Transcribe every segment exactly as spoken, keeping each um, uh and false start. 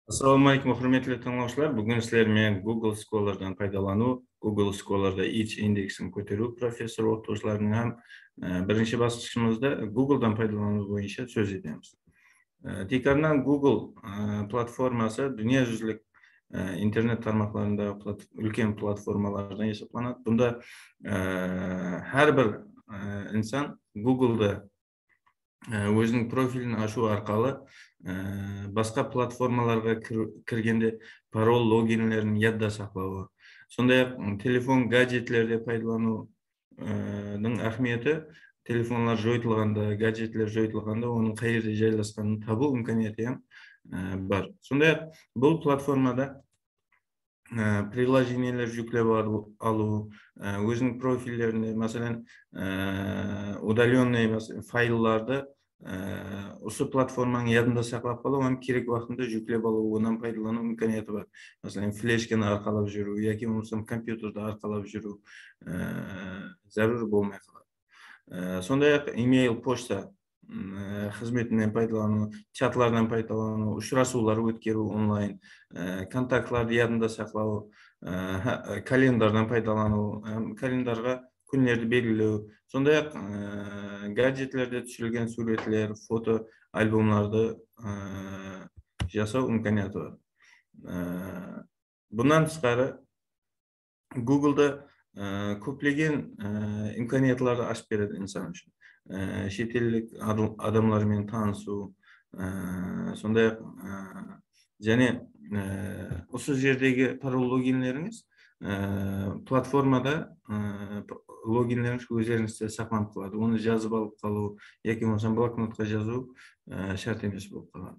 Assalamu alaikum, hurmatli tinglovchilar. Bugun sizlar men Google Scholar'dan foydalanu, Google Scholar'da ich indeksini ko'taruv professor o'qituvchilarning ham birinchi bosqichimizda Google'dan foydalanu bo'yicha so'z etamiz. Tekrardan Google platformasi dunyojulik internet tarmoqlarida ulkan platformalardan hisoblanadi. Bunda har bir inson Google'da o'zining profilini aшу orqali boshqa platformalarga kirganda parol loginlarini yodda saqlavi, sonday-ham telefon gadjetlarda foydalanuvning ahamiyati telefonlar jo'yitilganda, gadjetlar jo'yitilganda uning qayerda joylashganini tobu imkoniyati ham bor. Sonday-ham bu platformada приложениялар жүклеп алуу, өзүнүн профилдерини, masalan, удаленный файлдарды осы платформаның ядында саклап калуу, аны керек вакытында жүклеп алуудан пайдалануу имканияты бар. Masalan, флешканы аркалап жүрүү яки болбосо компьютерди аркалап жүрүү зарыл болмой калат. Сондай-ак email, почта хизметинен пайдалануу, чатлардан пайдалануу, учурашуулар өткөрүү онлайн, контактларды ядында саклоо, календардан пайдалануу, календарга күндөрдү белгилөө, сондай-ак гаджетлерде түшүрүлгөн сүрөтлөр, фото альбомдарды жасоо имканияты бар. Bundan тышкары Google'da көптөгөн имканиятларды ачып берет инсан үчүн. Chet ellik adamlarмен таанышуу, сондай-ак және осы жердеги парол логинлериңиз платформада логинлериңиз өздеріңізде сакланып калат. Оны жазып алып калуу яки болбосо блокнотко жазуу шарт эмес болуп калат.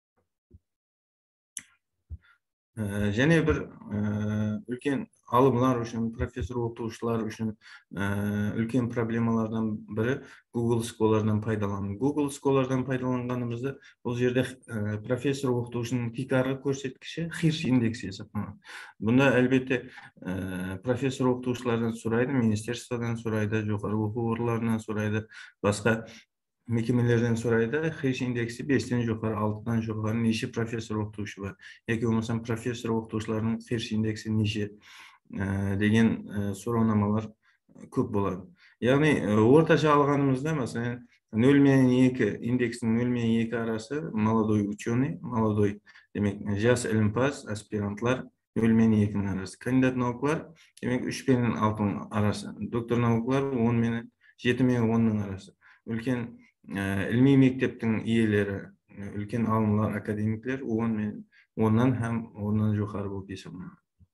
Және бир үлкен алымлар үчүн, профессор окутуучулар үчүн үлкен проблемалардан бири Google Scholar'дан пайдалануу. Google Scholar'дан пайдаланганыбызда бул жерде профессор окутуучунун тикарга көрсөткүчү Hirsch индекси эсептелет. Бунда албетте профессор окутуучулардан сурайды, министерстводон сурайды, жогорку окуу орларынан сурайды, башка мекемелерден сурайды. Hirsch индекси бештен жогору, алтыдан жогору нече профессор окутуучу бар, яки болбосо профессор окутуучулардын Hirsch индекси нече деген суроономалар көп болот. Яғни орташа алганыбызда, masalan, нөл менен эки индекстин нөл менен эки арасы молодой ученый, молодой, демек, жас илимпаз, аспирантлар нөл менен экинин арасы, кандидат наукалар, демек, үч менен алтынын арасы, доктор наукалар он менен жети менен ондун арасы. Үлкен илмий мектептин ээлери, үлкен алымлар, академиклер он менен ондан һәм ондан жогору болуп эсептелет.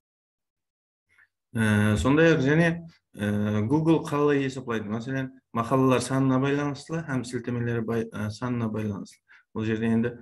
Сондай-ак және Google калай эсептейт? Masalan, макалалар санына байланышлы һәм силтемелер санына байланышлы. Бул жерде энди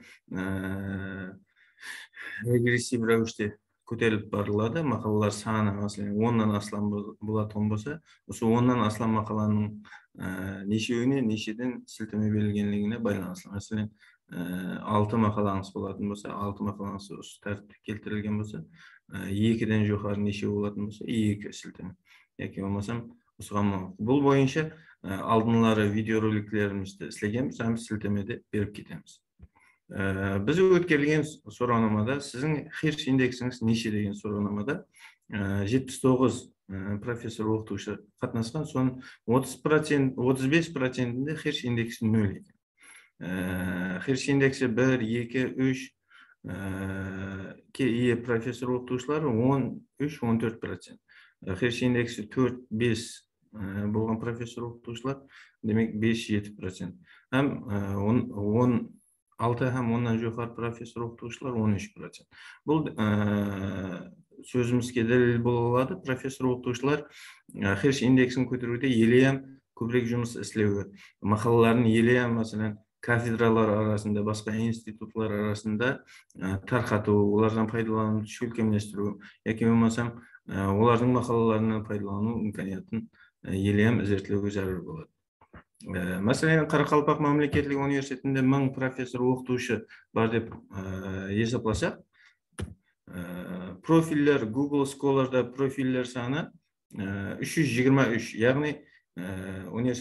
регрессив рәвештө көтөрүлүп барылады. Макалалар саны, masalan, ондан аслан болотун болсо, ошо ондан аслан макаланын нечеуне, нечеден силтеме берилгенлигине байланышлы. Masalan, алты макалаңыз болотун болсо, алты макалаңыз ошо тартипте келтирилген болсо, экиден жогору нече болотун болсо, эки силтеме. Яки болмасам, осуга бул боюнча алдынлары видеороликлерибизди иштегенбиз, һәм силтемеди берип кетебиз. Биз өткөрүлгөн суроономада сиздин Hirsch индексиңиз нече деген суроономада жетимиш тогуз профессор окутуучу катнашкан, сонун отуз беш процентинде Hirsch индекси нөл экен. Hirsch индекси бир, эки, үч ке ие профессор окутуучулар он үч он төрт процент. Hirsch индекси төрт беш болгон профессор окутуучулар демек беш жети процент. Һәм он алты һәм ондан жогору профессор окутуучулар он үч процент. Бул сөзүбүзгө далил боло алат. Профессор окутуучулар Hirsch индексин көтөрүүдө элем көбүрөөк жумуш иштебөт. Макалаларын элем, masalan, кафедралар арасында, башка институтлар арасында таркатуу, улардан пайдаланууну чөлкөмдөштүрүү, яки болмасам, улардын макалаларынан пайдалануу имканиятын элем изертлөөгө зарыл болот. Masalan, Каракалпак мамлекеттик университетинде миң профессор окутуучу бар деп эсепласак, профиллер Google Scholar'da профиллер саны үч жүз жыйырма үч, яғни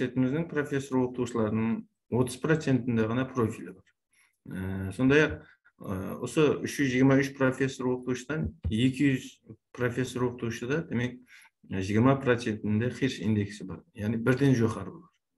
университетимиздин профессор окутуучуларынын отуз процентинде гана профили бар. Сондай-ак Осы үч жүз жыйырма үч профессор окутуучудан эки жүз профессор окутуучуда демек жыйырма процентинде хирш индекси бар. Яни бирден жокары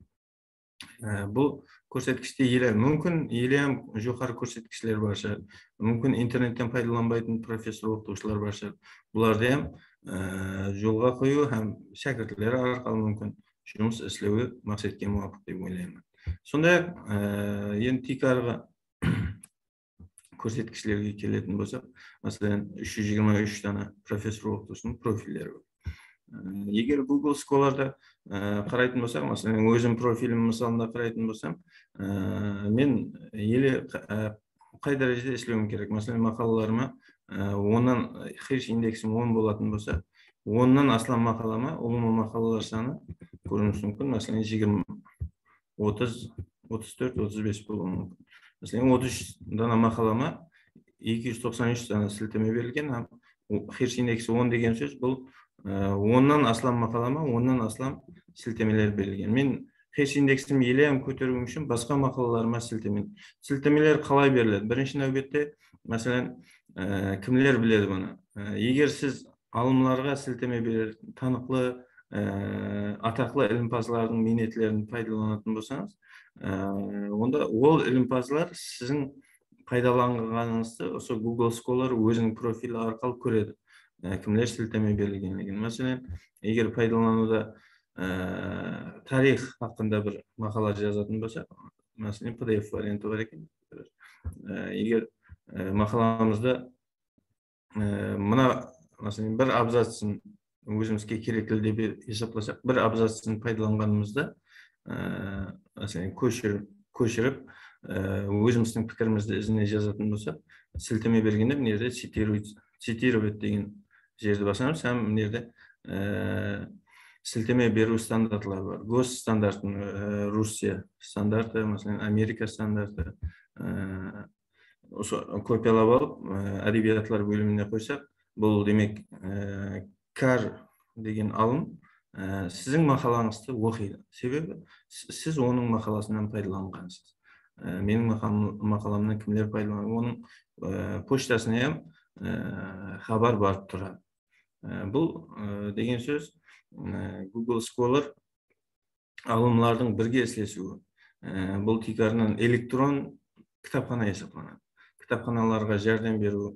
бар. Бул көрсөткүчтө эле мүмкүн эле ham жокары көрсөткүчтөр бар шығар. Мүмкүн интернеттен пайдаланбайтын профессор окутуучулар бар шығар. Буларды ham жолго коюу һәм шәкиртлер аркылуу мүмкүн жумуш иштөө максатка муафык деп ойлоймун. Сондай эле эми тикарга көрсөткүчтөргө келетін болсақ, мәселен, үч жүз жыйырма үч дана профессор окутуучунун профилдери бар. Егер Google Scholar'да карайтын болсақ, мәселен, өзім профилим мисалында карайтын болсам, мен эле кай дарежеде иштөөм керек? Мәселен, макалаларыма ондан хирш индексим он болатын болса, ондан аслан макалама, улуу макалалар саны көрүнүшү мүмкүн. Мәселен, жыйырма, отуз, отуз төрт, отуз беш болушу мүмкүн. Мәселен, отуз үч дана макалама эки жүз токсон үч дана силтеме берилген, хирш индекси он деген сөз бул ондан аслан макалама, ондан аслан силтемелер берилген. Мен хирш индексим эле ham көтөрүүм үчүн башка макалаларыма силтеме. Силтемелер калай берилет? Биринчи нөбөттө, мәселен, кимдер билет буну? Эгер сиз алымларга силтеме берер, таныклы, атаклы илимпаздардын минетлерин пайдаланатын болсаңыз, онда ол илимпаздылар сиздин пайдаланганыңызды ошо Google Scholar өзүнүн профили аркылуу көрөт. Кимдер силтеме берилгенлигин. Мәселен, эгер пайдаланууда тарих хакында бир макала жазатын болсак, мәселен, P D F варианты бар экен. Эгер макаламызда мына, мәселен, бир абзацын өзүбүзгө керектүү деп эсептесек, бир абзацын пайдаланганыбызда, мәселен, көчүрүп, көчүрүп, өзүбүздүн пикиримизди изине жазатын болсак, силтеме бергенде мына жерде цитировать деген жерди басамыз, һәм мына жерде силтеме берүү стандарттары бар. Гос стандарттын Русия стандарты, мәселен, Америка стандарты. Ошо копиялап алып, адебиятлар бөлүмүнө койсак, бул демек кар деген алым сиздин макалаңызды окуйт. Себеби сиз онун макаласынан пайдалангансыз. Менин макаламдан кимдер пайдаланып, онун почтасына ham хабар барып турат. Бул деген сөз Google Scholar алымлардын бирге иштешүүгү. Бул тикарынын электрон китапкана эсептелет. Китапканаларга жардам берүү,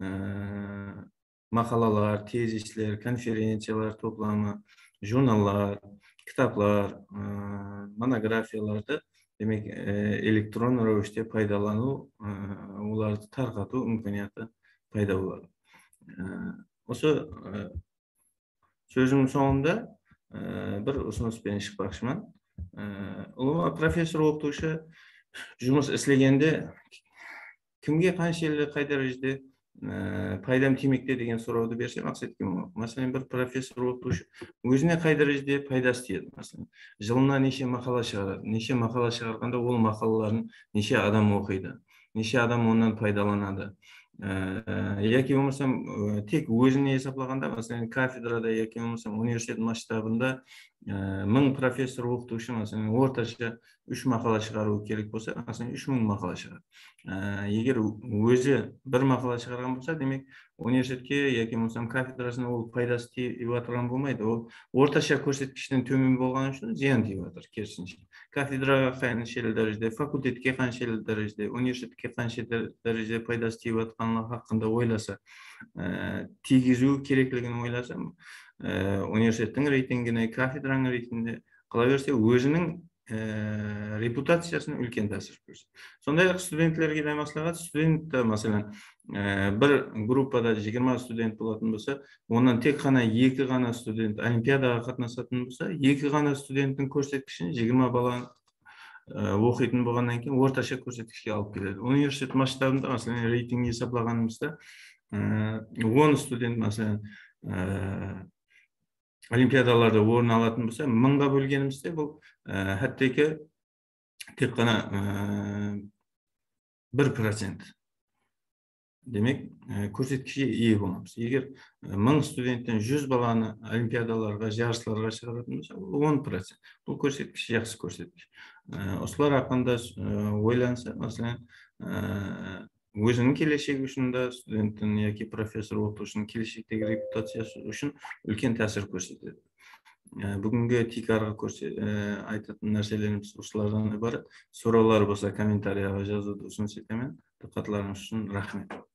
макалалар, тезистер, конференциялар топламы, журналлар, китаплар, монографияларды демек электрон рәвештө пайдалануу, уларды таркатуу имканияты пайда болот. Ошо сөзүмдүн соңунда бир усунуш менен чыкпакчымын. Улуу профессор окутуучу жумуш иштегенде кимге канча эле кай дарежеде пайдам тиймекте деген сурооду берсе, максат ким? Маселен, бир профессор окутуучу өзүнө кай дарежеде пайдасы тиет? Маселен, жылына нече макала чыгарат? Нече макала чыгарганда ол макалаларын нече адам окуйт? Нече адам ондан пайдаланады? Яки болмасам тек өзүнө эсеплаганда, маселен, кафедрада яки болмасам университет масштабында миң профессор окутуучу, маселен, орточо үч макала чыгаруу керек болсо, маселен, үч миң макала чыгарат. Эгер өзү бир макала чыгарган болсо, демек университетке яки болмасам кафедрасына ол пайдасы тийип аткан болмойт. Ол орточо көрсөткүчтөн төмөн болгон үчүн зыян тийип атат, керисинче. Кафедрага канча дарежеде, факультетке канча дарежеде, университетке канча дарежеде пайдасы тийип атканы хакында ойласа, тийгизүү керектигин ойласа, университеттин рейтингине, кафедранын рейтингине кала берсе, өзүнүн репутациясына үлкен таасир көрсөтөт. Сондай эле студенттерге да маслахат, студент, маселен, бир группада жыйырма студент болатын болса, ондан тек гана эки гана студент олимпиадага катнашатын болса, эки гана студенттин көрсөткүчүн жыйырма бала окуйтун болгондон кийин орточо көрсөткүчкө алып келет. Университет масштабында, маселен, рейтинг эсеплаганыбызда он студент, маселен, олимпиадаларда орун алатын болса, мыңга бөлгенибизде бул хаттеки тек гана бир процент. Демек, көрсөткүчкө ээ болобуз. Эгер миң студенттен жүз баланы олимпиадаларга, жарышларга чыгаратын болса, он процент. Бул көрсөткүч жакшы көрсөткүч. Ошолор хакында ойланса, маселен, өзүнүн келечеги үчүн да, студенттин яки профессор окутуучунун келечектеги репутациясы үчүн үлкен таасир көрсөтөт. Бүгүнгү тикарга айтатын нерселерибиз ушулардан ибарат. Суроолор болсо комментарийга жазууду сунуш этемин. Диккатларыңыз үчүн рахмет.